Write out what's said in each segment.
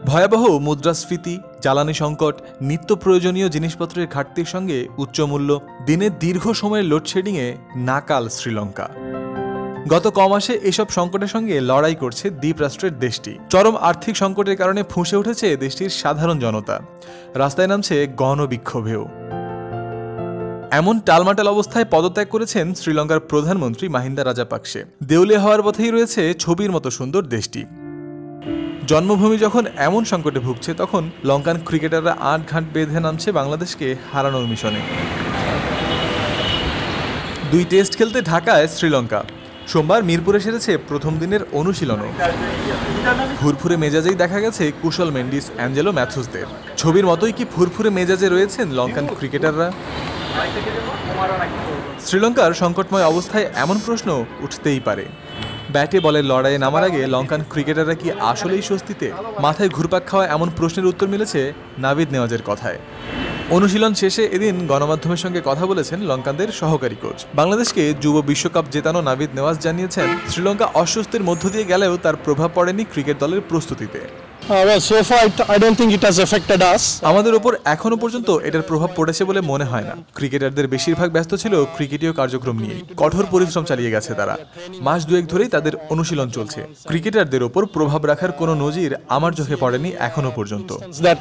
ভয়াবহ মুদ্রাস্ফীতি, জ্বালানি সংকট, নিত্য প্রয়োজনীয় জিনিসপত্রের ঘাটতির সঙ্গে উচ্চমূল্য, দিনের দীর্ঘ সময়ের লোডশেডিংয়ে নাকাল শ্রীলঙ্কা। গত কমাসে এসব সংকটের সঙ্গে লড়াই করছে দ্বীপরাষ্ট্রের দেশটি। চরম আর্থিক সংকটের কারণে ফুঁসে উঠেছে দেশটির সাধারণ জনতা, রাস্তায় নামছে গণবিক্ষোভেও। এমন টালমাটাল অবস্থায় পদত্যাগ করেছেন শ্রীলঙ্কার প্রধানমন্ত্রী মাহিন্দা রাজাপাকসে। দেউলিয়া হওয়ার পথেই রয়েছে ছবির মতো সুন্দর দেশটি। জন্মভূমি যখন এমন সংকটে ভুগছে, তখন লঙ্কান ক্রিকেটাররা আট ঘাট বেঁধে নামছে বাংলাদেশকে হারানোর মিশনে। 2 টেস্ট খেলতে ঢাকায় শ্রীলঙ্কা। সোমবার মিরপুরে সেরেছে প্রথম দিনের অনুশীলনও। ফুরফুরে মেজাজেই দেখা গেছে কুশল মেন্ডিস, অ্যাঞ্জেলো ম্যাথুসদের। ছবির মতোই কি ফুরফুরে মেজাজে রয়েছেন লঙ্কান ক্রিকেটাররা? শ্রীলঙ্কার সংকটময় অবস্থায় এমন প্রশ্ন উঠতেই পারে। ব্যাটে বলের লড়াইয়ে নামার আগে লঙ্কান ক্রিকেটাররা কি আসলেই স্বস্তিতে? মাথায় ঘুরপাক খাওয়া এমন প্রশ্নের উত্তর মিলেছে নাভিদ নেওয়াজের কথায়। অনুশীলন শেষে এদিন গণমাধ্যমের সঙ্গে কথা বলেছেন লঙ্কানদের সহকারী কোচ। বাংলাদেশকে যুব বিশ্বকাপ জেতানো নাভিদ নেওয়াজ জানিয়েছেন, শ্রীলঙ্কা অস্বস্তির মধ্য দিয়ে গেলেও তার প্রভাব পড়েনি ক্রিকেট দলের প্রস্তুতিতে। আমাদের উপর এখনো পর্যন্ত এটার প্রভাব পড়েছে বলে মনে হয় না। ক্রিকেটারদের বেশিরভাগ ব্যস্ত ছিল ক্রিকেটীয় কার্যক্রম নিয়ে। কঠোর পরিশ্রম চালিয়ে গেছে তারা। মাস 2 ধরেই তাদের অনুশীলন চলছে। ক্রিকেটারদের উপর প্রভাব রাখার কোনো নজির আমার চোখে পড়েনি এখনো পর্যন্ত।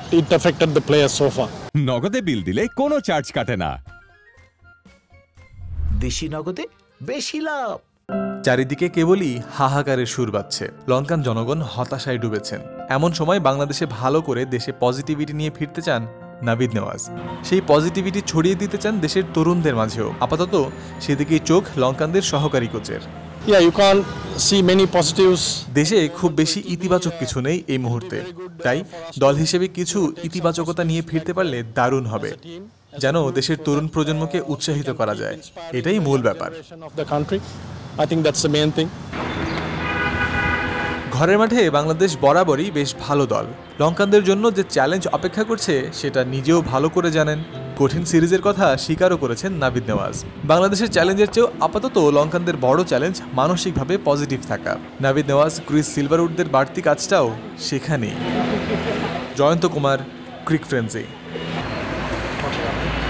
নগদে বিল দিলে কোনো চার্জ কাটে না। দেশি নগদে বেশি লাভ। চারিদিকে কেবলই হাহাকারের সুর বাজছে। লঙ্কান জনগণ হতাশায় ডুবেছেন। এমন সময় বাংলাদেশে ভালো করে দেশে পজিটিভিটি নিয়ে ফিরতে চান নাভিদ নেওয়াজ। সেই পজিটিভিটি ছড়িয়ে দিতে চান দেশের তরুণদের মাঝেও। আপাতত সেদিকেই চোখ লঙ্কানদের সহকারী কোচের। দেশে খুব বেশি ইতিবাচক কিছু নেই এই মুহূর্তে, তাই দল হিসেবে কিছু ইতিবাচকতা নিয়ে ফিরতে পারলে দারুণ হবে, যেন দেশের তরুণ প্রজন্মকে উৎসাহিত করা যায়। এটাই মূল ব্যাপার। ঘরের মাঠে বাংলাদেশ বরাবরই বেশ ভালো দল। লঙ্কানদের জন্য যে চ্যালেঞ্জ অপেক্ষা করছে সেটা নিজেও ভালো করে জানেন। কঠিন সিরিজের কথা স্বীকারও করেছেন নাভিদ নেওয়াজ। বাংলাদেশের চ্যালেঞ্জের চেয়েও আপাতত লঙ্কানদের বড় চ্যালেঞ্জ মানসিকভাবে পজিটিভ থাকা। নাভিদ নেওয়াজ, ক্রিস সিলভারউডদের বাড়তি কাজটাও সেখানেই। জয়ন্ত কুমার, ক্রিক ফ্রেন্সি।